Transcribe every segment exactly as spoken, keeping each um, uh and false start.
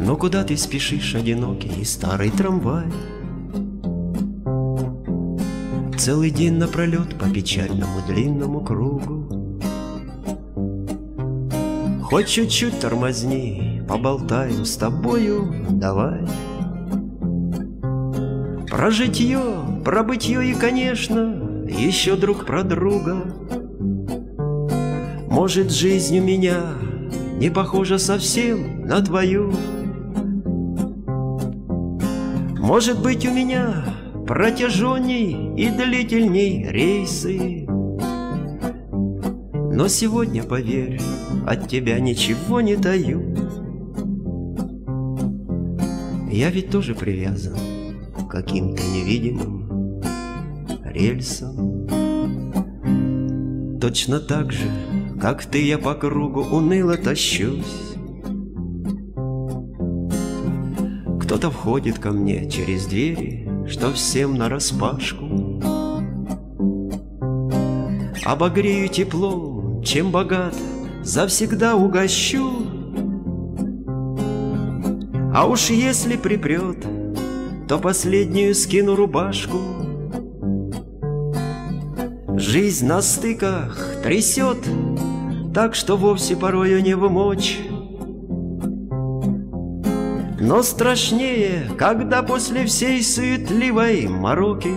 Но куда ты спешишь, одинокий и старый трамвай? Целый день напролет по печальному длинному кругу. Хоть чуть-чуть тормозни, поболтаем с тобою, давай. Про житье, про бытье и, конечно, еще друг про друга. Может, жизнь у меня не похожа совсем на твою. Может быть, у меня протяженней и длительней рейсы. Но сегодня, поверь, от тебя ничего не таю. Я ведь тоже привязан к каким-то невидимым рельсам. Точно так же, как ты, я по кругу уныло тащусь. Кто-то входит ко мне через двери, что всем нараспашку. Обогрею теплом, чем богат, завсегда угощу. А уж если припрет, то последнюю скину рубашку. Жизнь на стыках трясет, так что вовсе порою не вымочь. Но страшнее, когда после всей суетливой мороки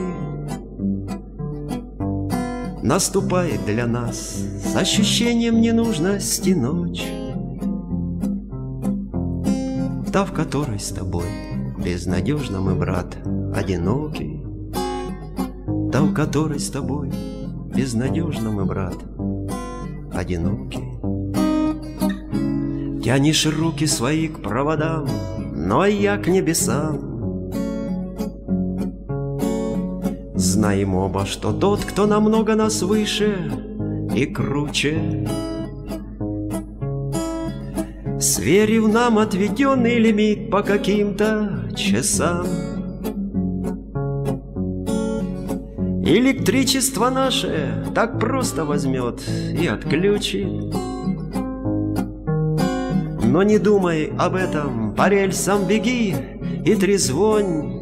наступает для нас с ощущением ненужности ночь, та, в которой с тобой безнадежно мы, брат, одиноки. Та, в которой с тобой безнадежно мы, брат, одиноки. Тянешь руки свои к проводам, но я к небесам. Знаем оба, что тот, кто намного нас выше и круче, сверив нам отведенный лимит по каким-то часам, электричество наше так просто возьмет и отключит. Но не думай об этом, по рельсам беги и трезвонь.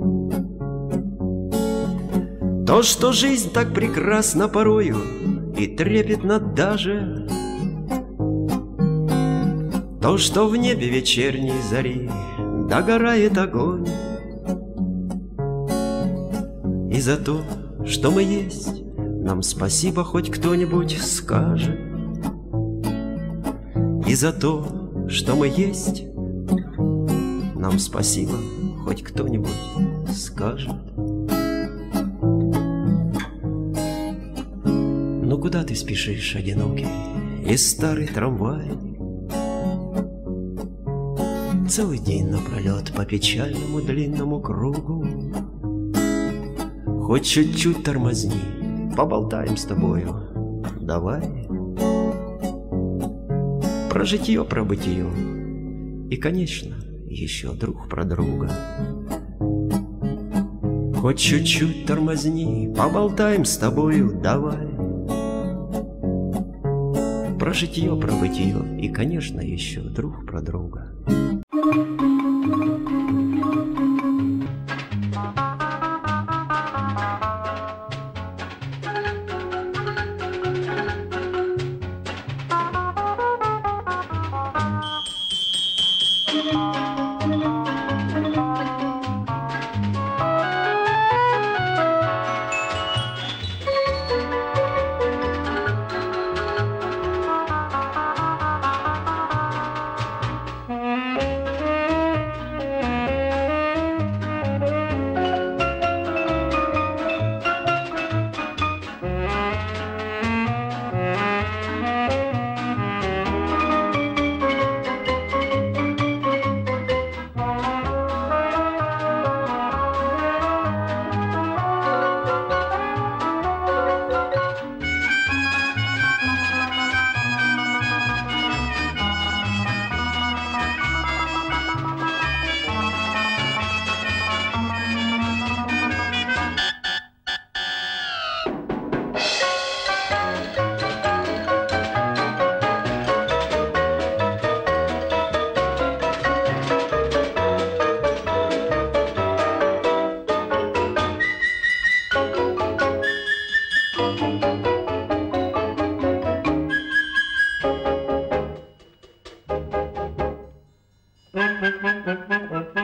То, что жизнь так прекрасна порою и трепетна даже, то, что в небе вечерней зари догорает огонь. И за то, что мы есть, нам спасибо хоть кто-нибудь скажет. И за то, что мы есть, нам спасибо хоть кто-нибудь скажет. Ну куда ты спешишь, одинокий и старый трамвай? Целый день напролет по печальному длинному кругу. Хоть чуть-чуть тормозни, поболтаем с тобою, давай. Про житье, про бытие и, конечно, еще друг про друга. Хоть чуть-чуть тормозни, поболтаем с тобою, давай. Про житье, про бытие и, конечно, еще друг про друга. Thank you.